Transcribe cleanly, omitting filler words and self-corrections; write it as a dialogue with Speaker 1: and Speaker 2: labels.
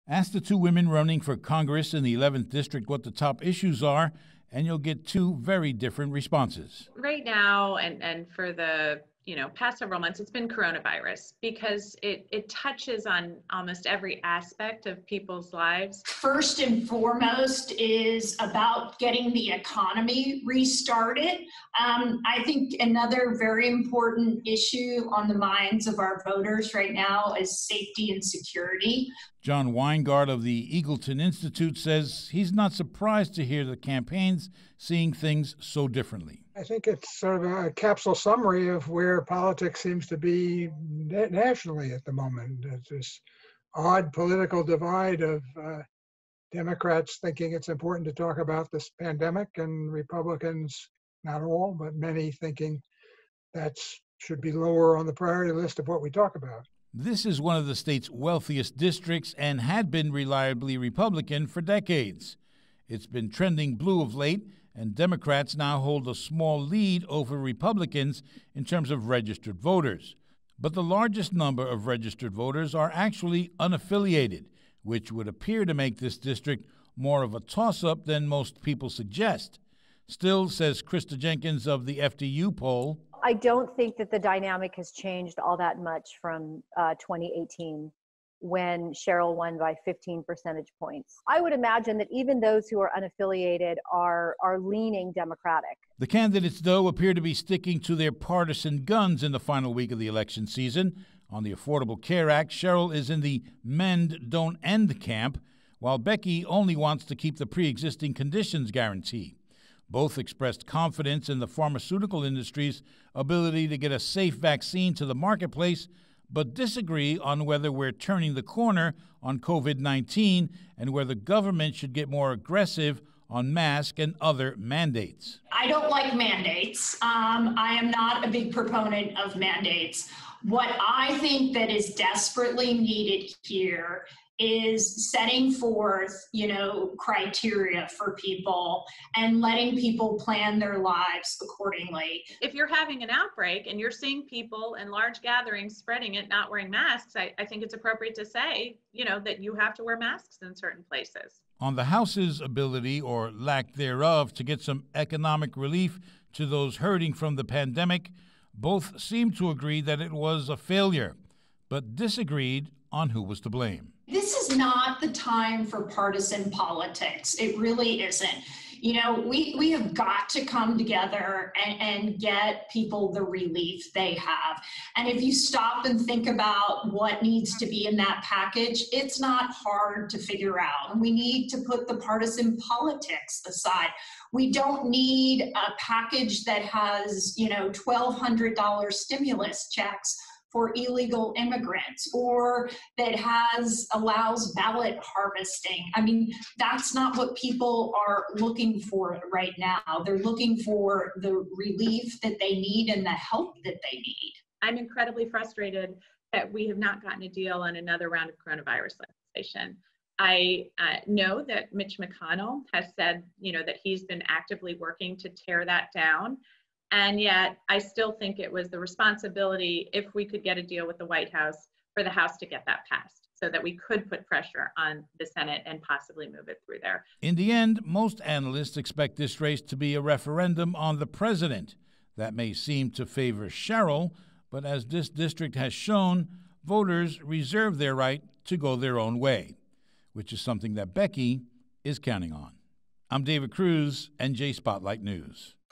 Speaker 1: Ask the two women running for Congress in the 11th District what the top issues are, and you'll get two very different responses.
Speaker 2: Right now, and for the past several months, it's been coronavirus because it touches on almost every aspect of people's lives.
Speaker 3: First and foremost is about getting the economy restarted. I think another very important issue on the minds of our voters right now is safety and security.
Speaker 1: John Weingart of the Eagleton Institute says he's not surprised to hear the campaigns seeing things so differently.
Speaker 4: I think it's sort of a capsule summary of where politics seems to be nationally at the moment. It's this odd political divide of Democrats thinking it's important to talk about this pandemic, and Republicans, not all, but many, thinking that should be lower on the priority list of what we talk about.
Speaker 1: This is one of the state's wealthiest districts and had been reliably Republican for decades. It's been trending blue of late, and Democrats now hold a small lead over Republicans in terms of registered voters. But the largest number of registered voters are actually unaffiliated, which would appear to make this district more of a toss-up than most people suggest. Still, says Krista Jenkins of the FDU poll,
Speaker 5: I don't think that the dynamic has changed all that much from 2018 when Sherrill won by 15 percentage points. I would imagine that even those who are unaffiliated are leaning Democratic.
Speaker 1: The candidates, though, appear to be sticking to their partisan guns in the final week of the election season. On the Affordable Care Act, Sherrill is in the mend, don't end camp, while Becchi only wants to keep the pre-existing conditions guarantee. Both expressed confidence in the pharmaceutical industry's ability to get a safe vaccine to the marketplace, but disagree on whether we're turning the corner on COVID-19 and where the government should get more aggressive on mask and other mandates.
Speaker 3: I don't like mandates. I am not a big proponent of mandates. What I think that is desperately needed here is setting forth, criteria for people and letting people plan their lives accordingly.
Speaker 2: If you're having an outbreak and you're seeing people in large gatherings spreading it, not wearing masks, I think it's appropriate to say, that you have to wear masks in certain places.
Speaker 1: On the House's ability or lack thereof to get some economic relief to those hurting from the pandemic, both seem to agree that it was a failure, but disagreed on who was to blame.
Speaker 3: This is not the time for partisan politics. It really isn't. We have got to come together and get people the relief they have. And if you stop and think about what needs to be in that package, it's not hard to figure out. And we need to put the partisan politics aside. We don't need a package that has, $1,200 stimulus checks for illegal immigrants, or that allows ballot harvesting. I mean, that's not what people are looking for right now. They're looking for the relief that they need and the help that they need.
Speaker 2: I'm incredibly frustrated that we have not gotten a deal on another round of coronavirus legislation. I know that Mitch McConnell has said, that he's been actively working to tear that down. And yet I still think it was the responsibility, if we could get a deal with the White House, for the House to get that passed so that we could put pressure on the Senate and possibly move it through there.
Speaker 1: In the end, most analysts expect this race to be a referendum on the president. That may seem to favor Sherrill, but as this district has shown, voters reserve their right to go their own way, which is something that Becchi is counting on. I'm David Cruz, NJ Spotlight News.